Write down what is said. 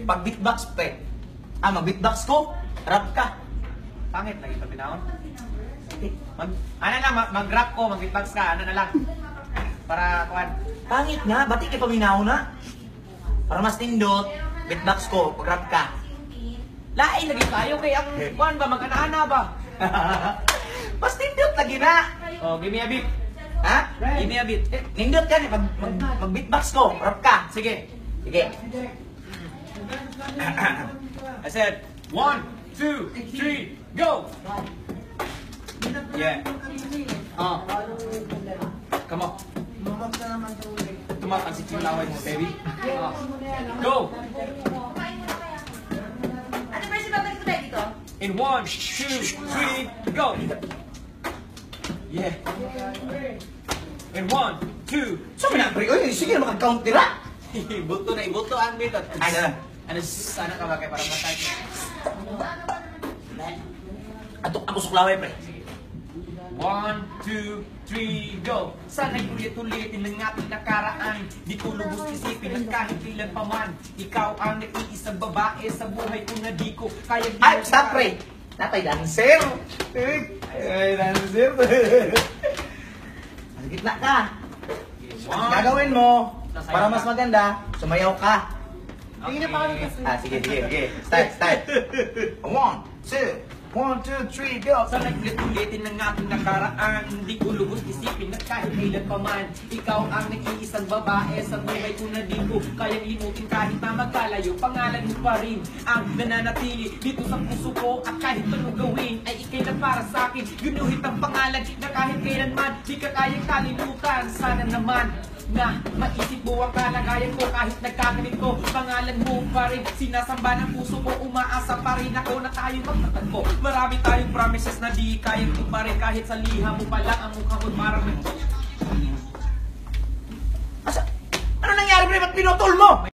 pag beatbox, pre. Mag-beatbox ko, rap ka. Pangit lagi paminahon. Ano lang, mag-rap ko, mag-beatbox ka, ano na lang. Para, kuhan. Pangit nga, ba't ikay paminaw na? Para mas nindot, beatbox ko, pag rap ka. Lain lagi tayo kay ang kuhan ba, mag-ana-ana ba? Mas nindot lagi na. Oh, give me a beat. Ha? Give me a beat. Nindot ka, mag-beatbox ko, rap ka. Sige. Sige. I said, 1, 2, 3, go! Yeah. Come on. Tumakan si Kilaway mo, baby. Go! Ano ba si babalik ko tayo dito? In 1, 2, 3, go! Yeah. In 1, 2, So, minapre, uy, sige na makag-count nila. Ibuto na, ibuto ang dito. Ay, na. Ano, sana ka ba kayo para matay? Ako suklaway, pre. 1, 2, 3, go! Sana'y ulit-ulitin ng ating nakaraan. Di ko lubos isipin at kahit ilan pa man. Ikaw ang naiisang babae sa buhay ko na di ko kaya... Ay, stop, pre. Natay dancer. Ay, dancer. Nasa gitna ka. Gagawin mo, para mas maganda, sumayaw ka. Sige na Sige. Start. 1, 2, 3, go. Sana'y ulit-ulitin ng ating nakaraan. Hindi ko lubos isipin at kahit kailan pa man. Ikaw ang nag-iisang babae sa buhay ko na di ko kayang limutin kahit na magkalayo. Pangalan mo pa rin ang nananatili dito sa puso ko. At kahit ano gawin ay ikay na para sa akin. Ginuhit ang pangalan na kahit kailanman di ka kayang kalimutan. Sana naman na maisip mo ang kalagayan ko kahit nagkaganito. Pangalan mo pa rin sinasamba ng puso ko. Umaasa pa rin ako na tayo magtatagpo. Marami tayong promises na di kayang tumarin kahit sa liha mo pa lang ang mukha mo parang Ano nangyari, pre? Ba't pinutol mo?